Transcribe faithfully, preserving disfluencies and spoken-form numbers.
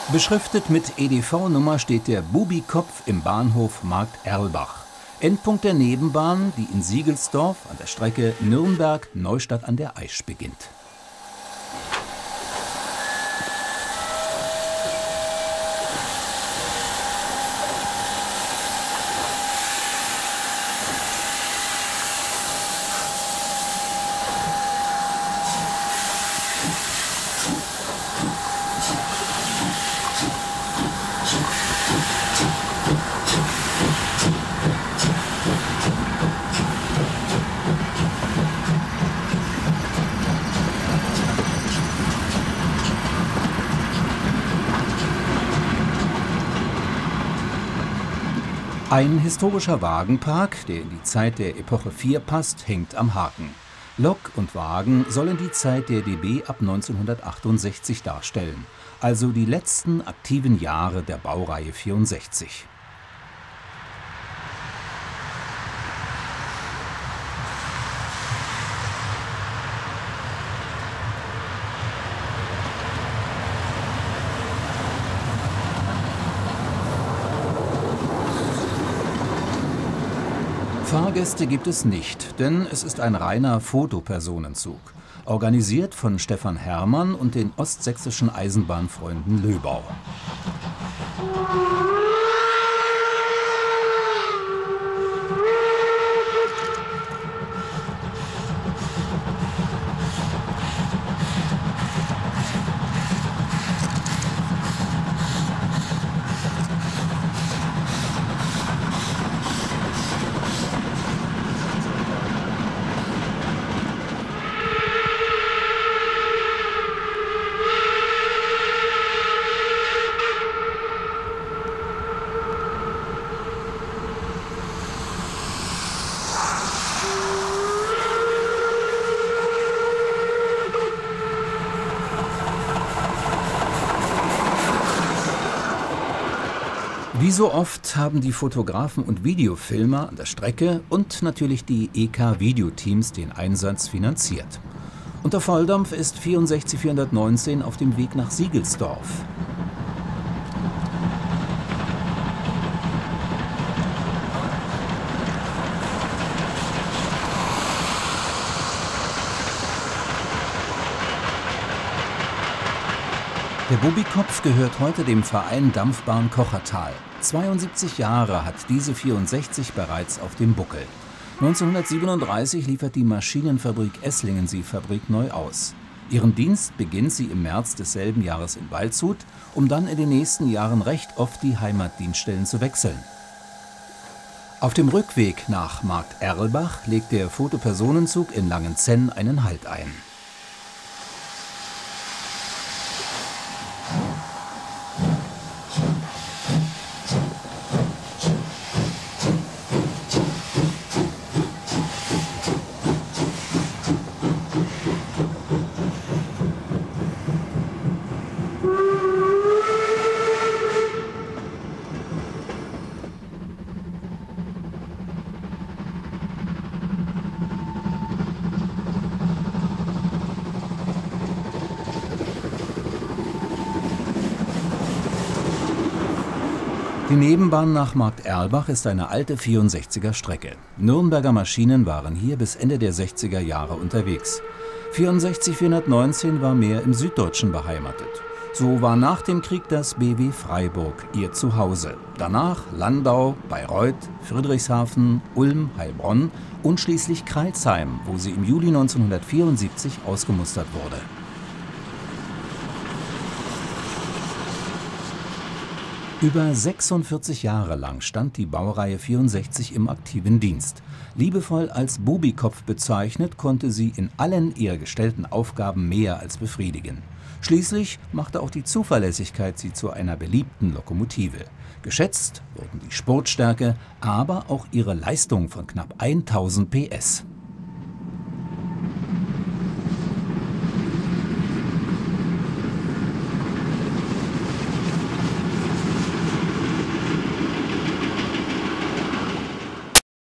Beschriftet mit E D V-Nummer steht der Bubikopf im Bahnhof Markt Erlbach. Endpunkt der Nebenbahn, die in Siegelsdorf an der Strecke Nürnberg-Neustadt an der Aisch beginnt. Ein historischer Wagenpark, der in die Zeit der Epoche vier passt, hängt am Haken. Lok und Wagen sollen die Zeit der D B ab neunzehnhundertachtundsechzig darstellen, also die letzten aktiven Jahre der Baureihe vierundsechzig. Fahrgäste gibt es nicht, denn es ist ein reiner Fotopersonenzug, organisiert von Stefan Herrmann und den ostsächsischen Eisenbahnfreunden Löbau. Wie so oft haben die Fotografen und Videofilmer an der Strecke und natürlich die E K-Videoteams den Einsatz finanziert. Und der Volldampf ist vierundsechzig vierhundertneunzehn auf dem Weg nach Siegelsdorf. Der Bubikopf gehört heute dem Verein Dampfbahn Kochertal. zweiundsiebzig Jahre hat diese vierundsechzig bereits auf dem Buckel. neunzehnhundertsiebenunddreißig liefert die Maschinenfabrik Esslingen sie Fabrik neu aus. Ihren Dienst beginnt sie im März desselben Jahres in Waldshut, um dann in den nächsten Jahren recht oft die Heimatdienststellen zu wechseln. Auf dem Rückweg nach Markt Erlbach legt der Fotopersonenzug in Langenzenn einen Halt ein. Die Nebenbahn nach Markt Erlbach ist eine alte vierundsechziger Strecke. Nürnberger Maschinen waren hier bis Ende der sechziger Jahre unterwegs. vierundsechzig vierhundertneunzehn war mehr im Süddeutschen beheimatet. So war nach dem Krieg das B W Freiburg ihr Zuhause. Danach Landau, Bayreuth, Friedrichshafen, Ulm, Heilbronn und schließlich Crailsheim, wo sie im Juli neunzehnhundertvierundsiebzig ausgemustert wurde. Über sechsundvierzig Jahre lang stand die Baureihe vierundsechzig im aktiven Dienst. Liebevoll als Bubikopf bezeichnet, konnte sie in allen ihr gestellten Aufgaben mehr als befriedigen. Schließlich machte auch die Zuverlässigkeit sie zu einer beliebten Lokomotive. Geschätzt wurden die Sportstärke, aber auch ihre Leistung von knapp tausend P S.